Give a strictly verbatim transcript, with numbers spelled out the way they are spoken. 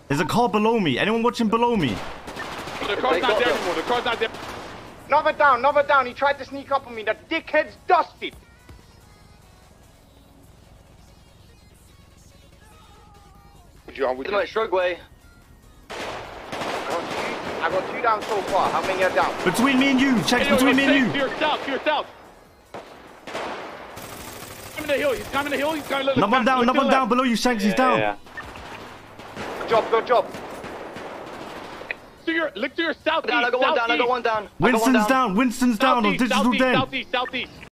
There's a car below me. Anyone watching below me? The car's not there anymore. The car's not there. Another down, another down. He tried to sneak up on me. That dickhead's dusted. Would you on with my shrug way? I got two down so far. How many are down? Between me and you. Check hey, between yo, me and you. To your south, to your south. Coming the hill. He's coming the hill. He's coming. Number down, down number down below you, Shanks. Yeah, he's down. Yeah. Good job, good job. To your, look to your southeast. Down, I got one down. I got one down. Winston's one down. down. Winston's down on digital den. Southeast, southeast, southeast.